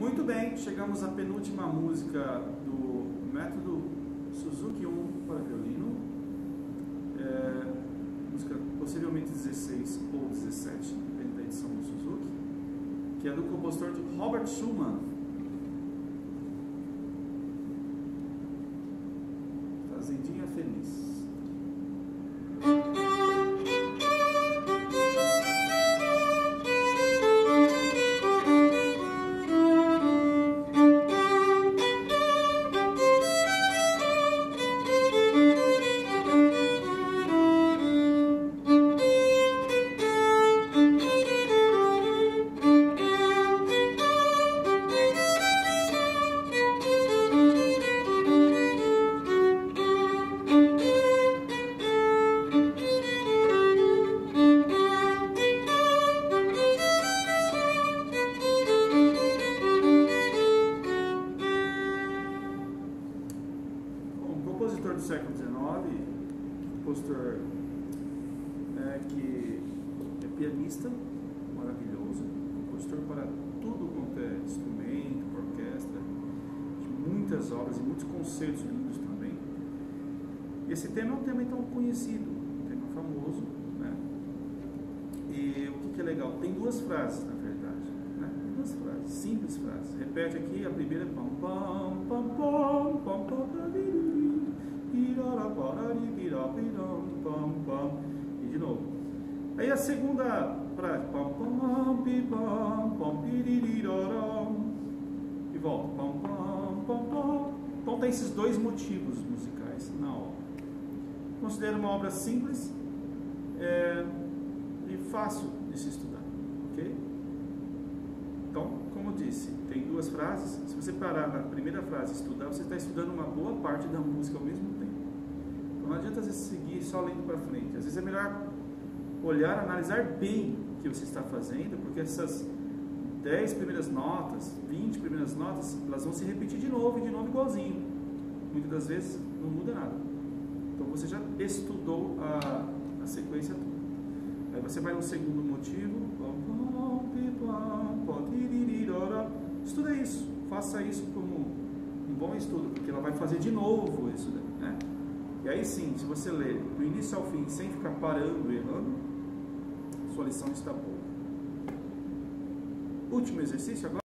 Muito bem, chegamos à penúltima música do método Suzuki 1 para violino, música possivelmente 16 ou 17, depende da edição do Suzuki, que é do compositor Robert Schumann. Fazendinha Feliz. Compositor do século XIX, compositor que é pianista, maravilhoso, compositor para tudo quanto é instrumento, orquestra, de muitas obras e muitos concertos lindos também. Esse tema é um tema então conhecido, um tema famoso, né? E o que é legal? Tem duas frases, na verdade, né? Duas frases, simples frases. Repete aqui, a primeira é pam pam pam pam pam pam pam. E de novo. Aí a segunda frase. E volta. Então tem esses dois motivos musicais na obra. Considero uma obra simples e fácil de se estudar. Ok? Então, como eu disse, tem duas frases. Se você parar na primeira frase e estudar, você está estudando uma boa parte da música ao mesmo tempo. Então não adianta às vezes seguir só lendo para frente. Às vezes é melhor olhar, analisar bem o que você está fazendo, porque essas 10 primeiras notas, 20 primeiras notas, elas vão se repetir de novo igualzinho. Muitas das vezes não muda nada. Então você já estudou a sequência toda. Aí você vai no segundo motivo. Estuda isso, faça isso como um bom estudo, porque ela vai fazer de novo isso, né? E aí sim, se você ler do início ao fim sem ficar parando e errando, sua lição está boa. Último exercício agora.